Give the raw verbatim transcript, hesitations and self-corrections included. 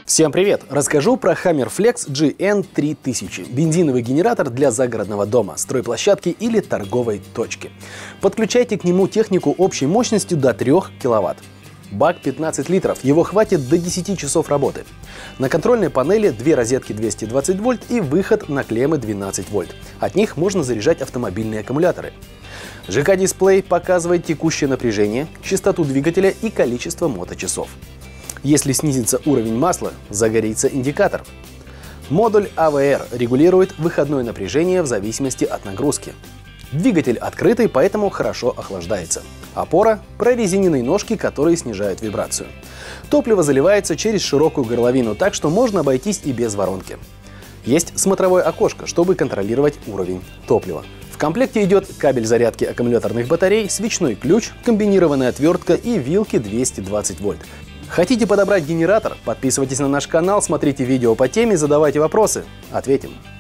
Всем привет! Расскажу про Hammer Flex джи эн три тысячи. Бензиновый генератор для загородного дома, стройплощадки или торговой точки. Подключайте к нему технику общей мощностью до трёх киловатт. Бак пятнадцать литров, его хватит до десяти часов работы. На контрольной панели две розетки двести двадцать вольт и выход на клеммы двенадцать вольт. От них можно заряжать автомобильные аккумуляторы. жэ ка-дисплей показывает текущее напряжение, частоту двигателя и количество моточасов. Если снизится уровень масла, загорится индикатор. Модуль а вэ эр регулирует выходное напряжение в зависимости от нагрузки. Двигатель открытый, поэтому хорошо охлаждается. Опора – прорезиненные ножки, которые снижают вибрацию. Топливо заливается через широкую горловину, так что можно обойтись и без воронки. Есть смотровое окошко, чтобы контролировать уровень топлива. В комплекте идет кабель зарядки аккумуляторных батарей, свечной ключ, комбинированная отвертка и вилки двести двадцать вольт. Хотите подобрать генератор? Подписывайтесь на наш канал, смотрите видео по теме, задавайте вопросы. Ответим.